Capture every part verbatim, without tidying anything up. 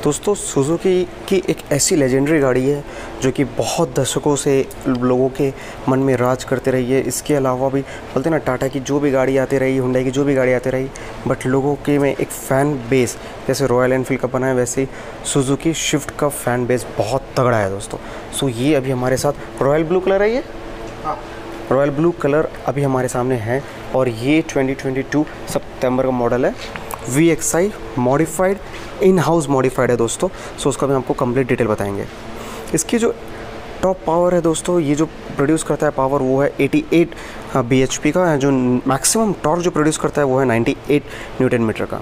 दोस्तों सुजुकी की एक ऐसी लेजेंडरी गाड़ी है जो कि बहुत दशकों से लोगों के मन में राज करते रही है। इसके अलावा भी बोलते ना, टाटा की जो भी गाड़ी आती रही, हुंडई की जो भी गाड़ी आती रही, बट लोगों के में एक फ़ैन बेस जैसे रॉयल एनफील्ड का बना है, वैसे ही सुजुकी स्विफ्ट का फ़ैन बेस बहुत तगड़ा है दोस्तों। सो ये अभी हमारे साथ रॉयल ब्लू कलर है, ये रॉयल ब्लू कलर अभी हमारे सामने है और ये ट्वेंटी ट्वेंटी टू सितंबर का मॉडल है। V X I modified, in house modified है दोस्तों। सो उसका भी आपको कंप्लीट डिटेल बताएंगे। इसकी जो टॉप पावर है दोस्तों, ये जो प्रोड्यूस करता है पावर वो है अठासी बीएचपी का है। जो मैक्सिमम टॉर्क जो प्रोड्यूस करता है वो है अट्ठानवे न्यूटन मीटर का।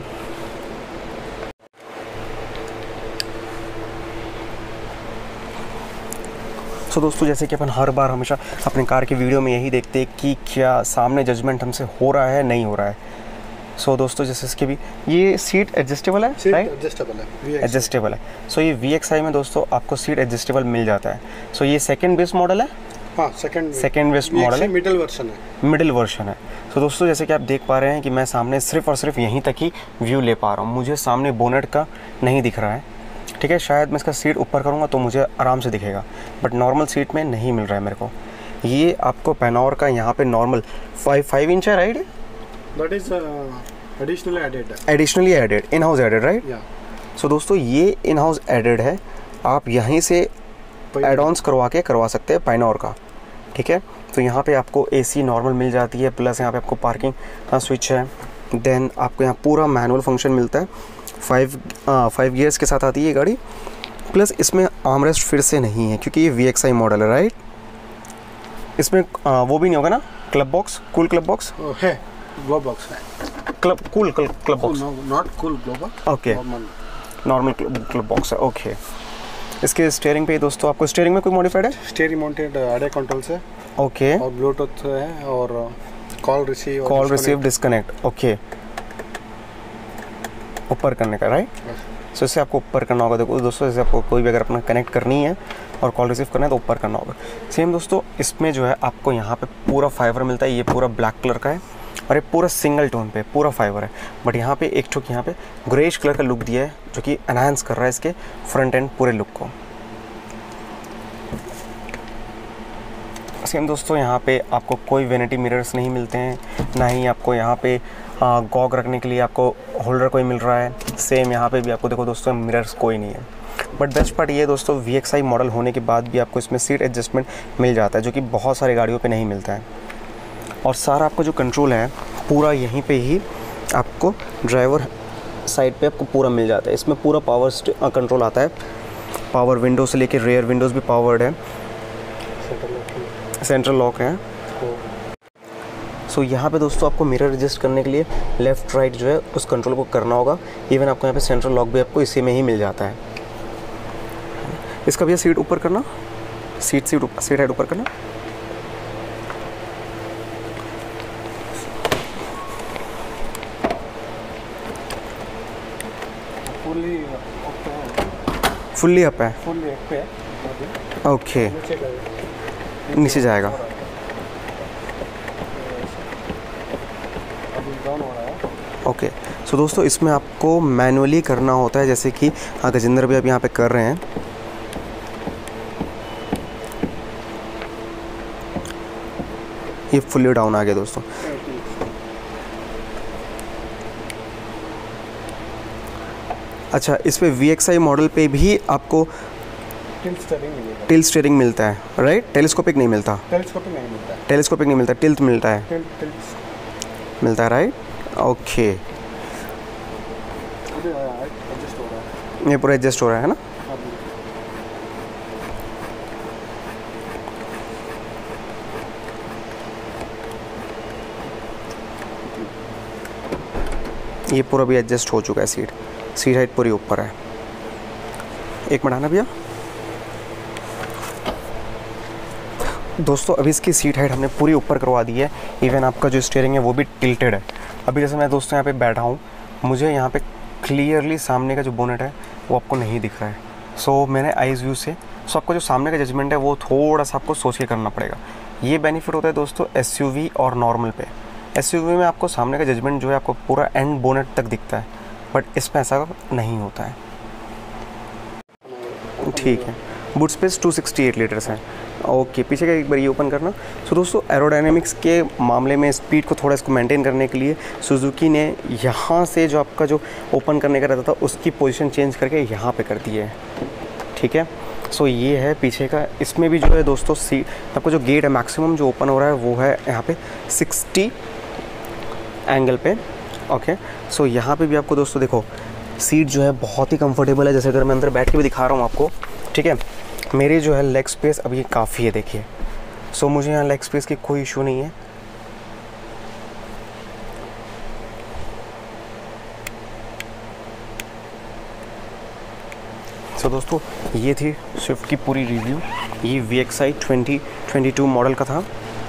सो दोस्तों, जैसे कि अपन हर बार हमेशा अपने कार की वीडियो में यही देखते हैं कि क्या सामने जजमेंट हमसे हो रहा है नहीं हो रहा है। सो so, दोस्तों जैसे इसके भी ये सीट एडजस्टेबल है, राइट? एडजस्टेबल है, एडजस्टेबल है। सो so, ये वी एक्स आई में दोस्तों आपको सीट एडजस्टेबल मिल जाता है। सो so, ये सेकंड बेस मॉडल है। हाँ, सेकंड सेकंड बेस मॉडल है, मिडिल वर्जन है। मिडिल वर्जन है। सो so, दोस्तों जैसे कि आप देख पा रहे हैं कि मैं सामने सिर्फ और सिर्फ यहीं तक ही व्यू ले पा रहा हूँ, मुझे सामने बोनेट का नहीं दिख रहा है। ठीक है, शायद मैं इसका सीट ऊपर करूँगा तो मुझे आराम से दिखेगा, बट नॉर्मल सीट में नहीं मिल रहा है मेरे को। ये आपको पैनोर का यहाँ पे नॉर्मल फाइव फाइव इंच है, right? That is additionally added additionally added, in house added, right? So दोस्तों ये इन हाउस एडेड है, आप यहीं से एड ऑन्स करवा के करवा सकते हैं पैनोर का। ठीक है, तो यहाँ पे आपको एसी नॉर्मल मिल जाती है, प्लस यहाँ पे आपको पार्किंग का स्विच है। देन आपको यहाँ पूरा मैनुअल फंक्शन मिलता है, फाइव फाइव गियर्स के साथ आती है ये गाड़ी। प्लस इसमें आर्मरेस्ट फिर से नहीं है क्योंकि ये वी एक्स आई मॉडल है, राइट? इसमें आ, वो भी नहीं होगा ना, club box, cool club box है, ग्लो बॉक्स है, club cool club box, not cool glow box, okay, normal club box है, ओके। इसके स्टीयरिंग पे दोस्तों आपको स्टीयरिंग में कोई मॉडिफाइड है? स्टीयरिंग माउंटेड ऑडियो कंट्रोल्स है, ओके, और ब्लूटूथ है और call receive call receive disconnect, okay, ऊपर करने का, राइट? सो इससे आपको ऊपर करना होगा। देखो दोस्तों, जैसे आपको कोई भी अगर अपना कनेक्ट करनी है और कॉल रिसीव करना है तो ऊपर करना होगा। सेम दोस्तों इसमें जो है आपको यहाँ पे पूरा फाइबर मिलता है, ये पूरा ब्लैक कलर का है और ये पूरा सिंगल टोन पे पूरा फाइबर है, बट यहाँ पे एक ठोक यहाँ पे ग्रेइश कलर का लुक दिया है जो कि एनहांस कर रहा है इसके फ्रंट एंड पूरे लुक को। सेम दोस्तों यहाँ पे आपको कोई वेनिटी मिरर्स नहीं मिलते हैं, ना ही आपको यहाँ पे गॉग रखने के लिए आपको होल्डर कोई मिल रहा है। सेम यहाँ पे भी आपको देखो दोस्तों मिरर्स कोई नहीं है, बट बेस्ट पार्ट ये दोस्तों वी एक्स आई मॉडल होने के बाद भी आपको इसमें सीट एडजस्टमेंट मिल जाता है जो कि बहुत सारी गाड़ियों पे नहीं मिलता है। और सारा आपको जो कंट्रोल है पूरा यहीं पे ही आपको ड्राइवर साइड पे आपको पूरा मिल जाता है। इसमें पूरा पावर कंट्रोल आता है, पावर विंडो से लेकर रेयर विंडोज़ भी पावर्ड है, सेंट्रल लॉक है। सो so, यहाँ पे दोस्तों आपको मिरर एडजस्ट करने के लिए लेफ़्ट राइट जो है उस कंट्रोल को करना होगा। इवन आपको यहाँ पे सेंट्रल लॉक भी आपको इसी में ही मिल जाता है। इसका भी सीट ऊपर करना, सीट सीट सीट हेड ऊपर करना, फुल्ली अप है, फुल्ली अप है, ओके, नीचे जाएगा, ओके। सो दोस्तों इसमें आपको मैनुअली करना होता है, जैसे कि गजेंद्र भी अब यहाँ पे कर रहे हैं। ये फुल्ली डाउन आ गया दोस्तों। अच्छा, इस पे वी एक्स आई मॉडल पे भी आपको टिल्ट स्टीयरिंग मिलता है, राइट? टेलीस्कोपिक नहीं मिलता, टेलीस्कोपिक नहीं मिलता, टेलीस्कोपिक नहीं मिलता, टिल्ट मिलता है, टिल्ट टिल्ट मिलता है, राइट? ओके, एडजस्ट हो रहा है, ये पूरा एडजस्ट हो रहा है ना? ये पूरा भी एडजस्ट हो चुका है, सीट सीट हाइट पूरी ऊपर है। एक मिनट आना भैया। दोस्तों अभी इसकी सीट हाइट हमने पूरी ऊपर करवा दी है, इवन आपका जो स्टीयरिंग है वो भी टिल्टेड है। अभी जैसे मैं दोस्तों यहाँ पे बैठा हूँ, मुझे यहाँ पे क्लियरली सामने का जो बोनेट है वो आपको नहीं दिख रहा है। सो so, मैंने आइज व्यू से सो आपको जो सामने का जजमेंट है वो थोड़ा सा आपको सोच के करना पड़ेगा। ये बेनिफिट होता है दोस्तों एसयूवी और नॉर्मल पे। एसयूवी में आपको सामने का जजमेंट जो है आपको पूरा एंड बोनेट तक दिखता है, बट इसमें ऐसा नहीं होता है। ठीक है। Boot space two sixty eight litres है। ओके, पीछे का एक बार ये ओपन करना। सो दोस्तों, एरोडायनेमिक्स के मामले में स्पीड को थोड़ा इसको मेंटेन करने के लिए सुजुकी ने यहाँ से जो आपका जो ओपन करने का रहता था उसकी पोजीशन चेंज करके यहाँ पे कर दी है। ठीक है, सो ये है पीछे का। इसमें भी जो है दोस्तों सीट आपको जो गेट है मैक्सिमम जो ओपन हो रहा है वो है यहाँ पे सिक्सटी एंगल पे। ओके, सो यहाँ पे भी आपको दोस्तों देखो सीट जो है बहुत ही कंफर्टेबल है। जैसे अगर मैं अंदर बैठ के भी दिखा रहा हूँ आपको, ठीक है, मेरी जो है लेग स्पेस अभी काफ़ी है, देखिए। सो मुझे यहाँ लेग स्पेस की कोई इशू नहीं है। सो दोस्तों, ये थी स्विफ्ट की पूरी रिव्यू। ये V X I twenty twenty two model का था,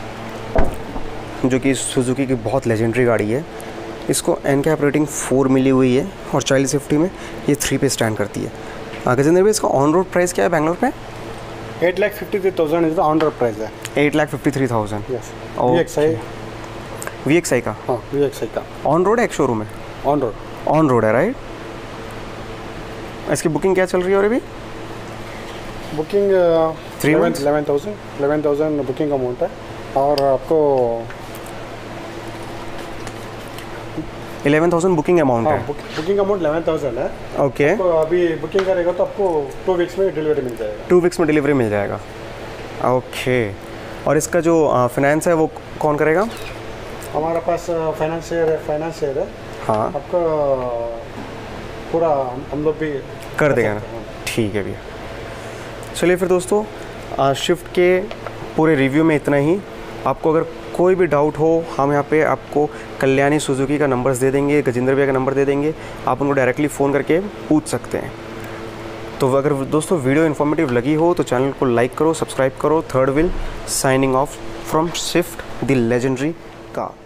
जो कि सुजुकी की बहुत लेजेंडरी गाड़ी है। इसको एन कैप रेटिंग फोर मिली हुई है और चाइल्ड सेफ्टी में ये थ्री पे स्टैंड करती है। गजेंद्र भाई, इसका ऑन रोड प्राइस क्या है बैंगलोर पे? Eight lakh fifty three thousand is the on road price है। Eight lakh fifty three thousand yes. V X I V X I का? हाँ, वी एक्स आई का ऑन रोड है, एक शोरूम है? ऑन रोड ऑन रोड है, राइट। इसकी booking क्या चल रही है और अभी? Booking Three months? Eleven thousand eleven thousand booking amount है। और आपको इलेवन थाउजेंड बुकिंग अमाउंट हाँ, है। बुकिंग अमाउंट इलेवन थाउजेंड है। ओके, तो अभी बुकिंग करेगा तो आपको टू वीक्स में डिलीवरी मिल जाएगा। टू वीक्स में डिलीवरी मिल जाएगा। ओके, और इसका जो फाइनेंस है वो कौन करेगा? हमारे पास फाइनेंशियर है फाइनेंशियर है हाँ, आपका पूरा हम लोग भी कर देगा ना? ठीक है भैया। चलिए फिर दोस्तों, शिफ्ट के पूरे रिव्यू में इतना ही। आपको अगर कोई भी डाउट हो, हम यहाँ पे आपको कल्याणी सुजुकी का नंबर्स दे देंगे, गजेंद्र भैया का नंबर दे देंगे, आप उनको डायरेक्टली फ़ोन करके पूछ सकते हैं। तो अगर दोस्तों वीडियो इन्फॉर्मेटिव लगी हो तो चैनल को लाइक करो, सब्सक्राइब करो। Third wheel signing off from Swift the legendary car.